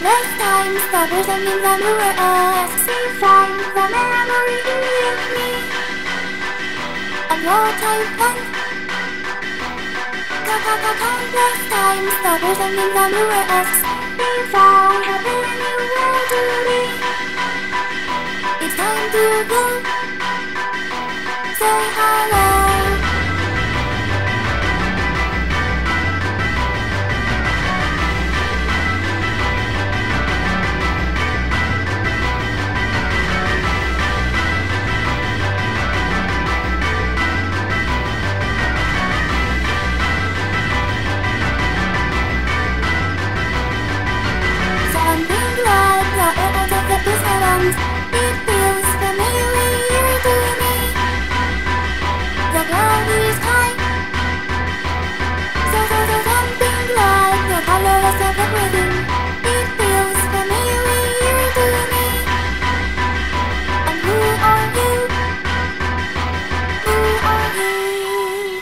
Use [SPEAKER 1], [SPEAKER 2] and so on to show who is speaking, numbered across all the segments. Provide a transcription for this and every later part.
[SPEAKER 1] Countless times the person in the mirror asks me, find the memory in me. I'm what I want. Countless times the person in the mirror asks me if I have anywhere to be. It's time to go. Say hello. It feels familiar to me. The ground is high, so something like the colors of everything. It feels familiar to me. And who are you? Who are you?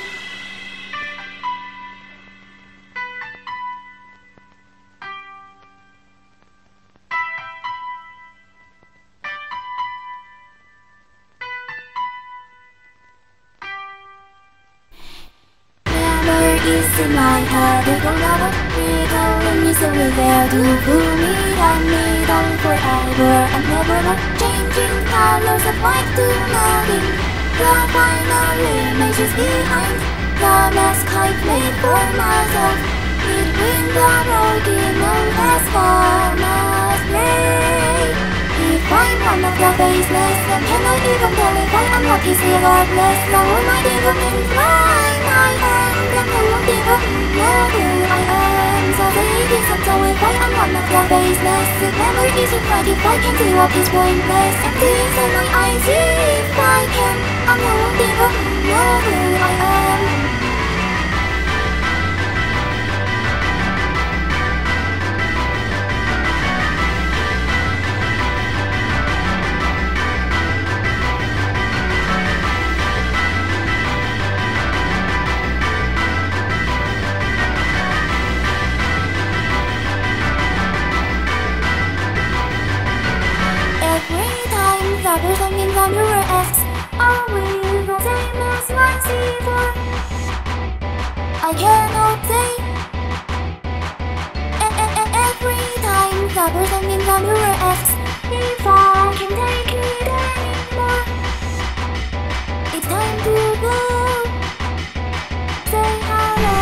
[SPEAKER 1] It's in my head, I don't know what we're going. Is everywhere to pull me down forever and never not changing colors of white to nothing. The final image is behind the mask I've made for myself. Between the broken old masquerade. If I'm one of the faceless, then can I even tell if I am lucky, regardless? The world might even imply my hand, and I won't even know who I am. So take it so if I am one of the faceless, it never isn't right if I can see what is pointless. Empty inside my eyes if I can, and I won't even know who I am. The person in the mirror asks, are we the same as once before? I cannot say. Every time the person in the mirror asks if I can take it anymore. It's time to go. Say hello.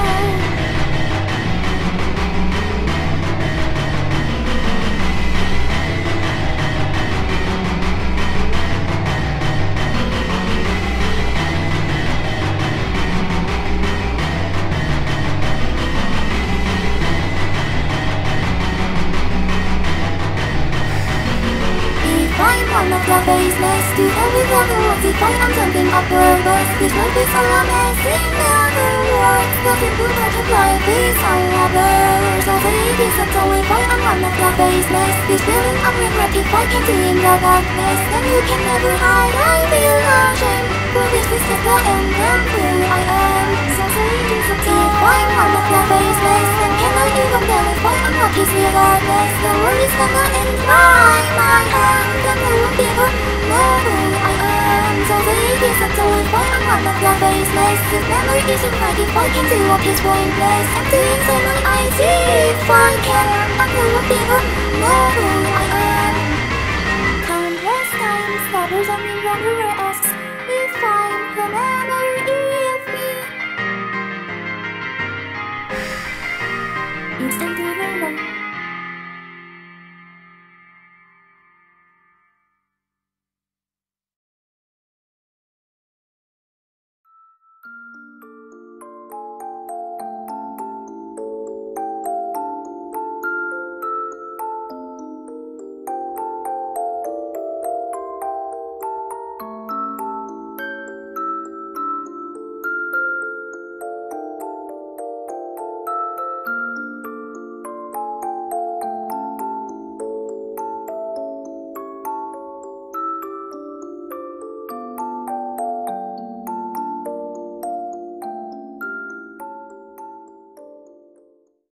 [SPEAKER 1] I'm one of the faceless, to hell with all the words. If I am something of purpose, this life is so amazing. In other words, the simple fact of life is so obvious. So take this and so if I am one of the faceless, this feeling of regret, if I can see in the darkness, then you can never hide. I feel ashamed, for this is just the end of who I am. So take this and so if I'm one of the faceless, then can I even tell if I am lucky, regardless? The world is gonna end by my hand. I won't even know who I am. So take this and so if I am one of the faceless, it never isn't right if I can see what is pointless. Empty inside my eyes if I can, and I won't even know who I am. Countless times the person in the mirror asks if I'm the man.